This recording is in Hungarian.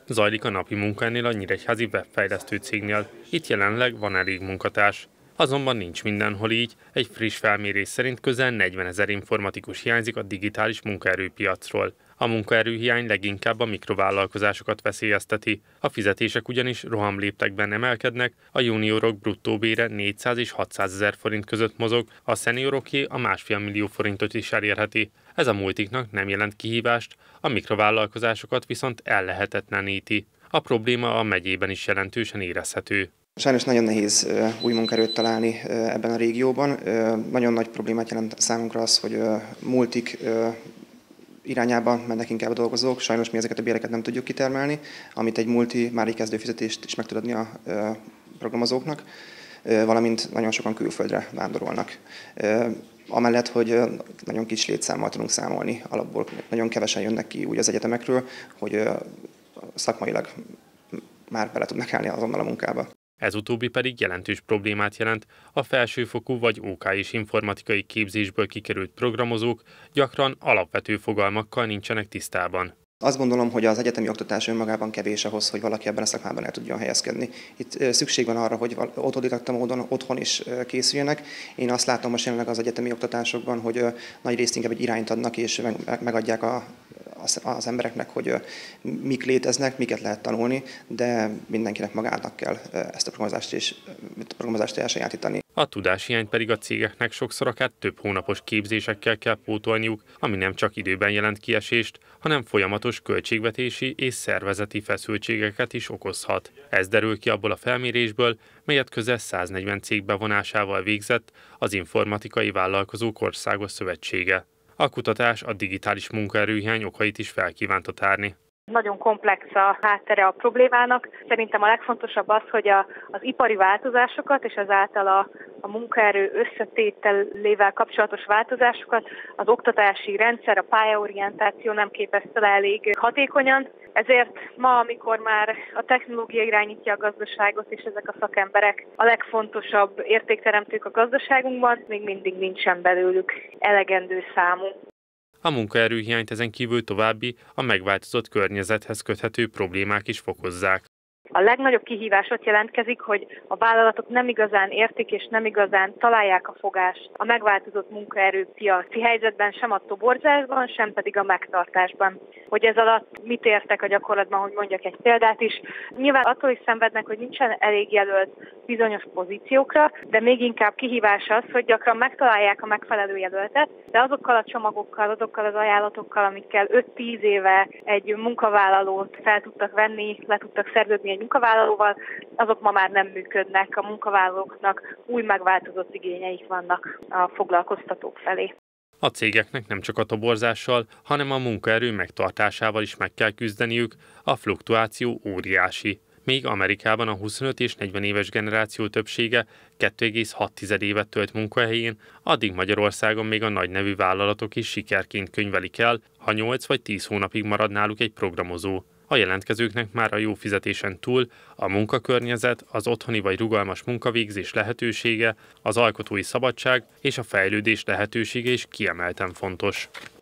Zajlik a napi munka ennél a nyíregyházi webfejlesztő cégnél. Itt jelenleg van elég munkatárs. Azonban nincs mindenhol így. Egy friss felmérés szerint közel 40 000 informatikus hiányzik a digitális munkaerőpiacról. A munkaerőhiány leginkább a mikrovállalkozásokat veszélyezteti. A fizetések ugyanis rohamléptekben emelkednek, a juniorok bruttó bére 400 és 600 000 forint között mozog, a szenioroké a 1,5 millió forintot is elérheti. Ez a multiknak nem jelent kihívást, a mikrovállalkozásokat viszont ellehetetleníti. A probléma a megyében is jelentősen érezhető. Sajnos nagyon nehéz új munkaerőt találni ebben a régióban. Nagyon nagy problémát jelent számunkra az, hogy multik irányában mennek inkább a dolgozók. Sajnos mi ezeket a béreket nem tudjuk kitermelni, amit egy multi már egy kezdőfizetést is meg tud adni a programozóknak, valamint nagyon sokan külföldre vándorolnak. Amellett, hogy nagyon kis létszámmal tudunk számolni, alapból nagyon kevesen jönnek ki úgy az egyetemekről, hogy szakmailag már bele tudnak állni azonnal a munkába. Ez utóbbi pedig jelentős problémát jelent, a felsőfokú vagy OK és informatikai képzésből kikerült programozók gyakran alapvető fogalmakkal nincsenek tisztában. Azt gondolom, hogy az egyetemi oktatás önmagában kevés ahhoz, hogy valaki ebben a szakmában el tudjon helyezkedni. Itt szükség van arra, hogy autodidakta módon otthon is készüljenek. Én azt látom most jelenleg az egyetemi oktatásokban, hogy nagy részt inkább egy irányt adnak és megadják az embereknek, hogy mik léteznek, miket lehet tanulni, de mindenkinek magának kell ezt a programozást elsajátítani. A tudáshiányt pedig a cégeknek sokszor akár több hónapos képzésekkel kell pótolniuk, ami nem csak időben jelent kiesést, hanem folyamatos költségvetési és szervezeti feszültségeket is okozhat. Ez derül ki abból a felmérésből, melyet közel 140 cég bevonásával végzett az Informatikai Vállalkozók Országos Szövetsége. A kutatás a digitális munkaerőhiány okait is felkívánta tárni. Nagyon komplex a háttere a problémának. Szerintem a legfontosabb az, hogy az ipari változásokat és ezáltal a munkaerő összetételével kapcsolatos változásokat az oktatási rendszer, a pályaorientáció nem képezte le elég hatékonyan. Ezért ma, amikor már a technológia irányítja a gazdaságot, és ezek a szakemberek a legfontosabb értékteremtők a gazdaságunkban, még mindig nincsen belőlük elegendő számú. A munkaerőhiányt ezen kívül további, a megváltozott környezethez köthető problémák is fokozzák. A legnagyobb kihívás ott jelentkezik, hogy a vállalatok nem igazán értik és nem igazán találják a fogást a megváltozott munkaerőpiaci helyzetben, sem a toborzásban, sem pedig a megtartásban. Hogy ez alatt mit értek a gyakorlatban, hogy mondjak egy példát is. Nyilván attól is szenvednek, hogy nincsen elég jelölt bizonyos pozíciókra, de még inkább kihívás az, hogy gyakran megtalálják a megfelelő jelöltet, de azokkal a csomagokkal, azokkal az ajánlatokkal, amikkel 5-10 éve egy munkavállalót fel tudtak venni, le tudtak szerződni egy munkavállalóval, azok ma már nem működnek. A munkavállalóknak új megváltozott igényeik vannak a foglalkoztatók felé. A cégeknek nem csak a toborzással, hanem a munkaerő megtartásával is meg kell küzdeniük, a fluktuáció óriási. Míg Amerikában a 25 és 40 éves generáció többsége 2,6 évet tölt munkahelyén, addig Magyarországon még a nagy nevű vállalatok is sikerként könyvelik el, ha 8 vagy 10 hónapig marad náluk egy programozó. A jelentkezőknek már a jó fizetésen túl a munkakörnyezet, az otthoni vagy rugalmas munkavégzés lehetősége, az alkotói szabadság és a fejlődés lehetősége is kiemelten fontos.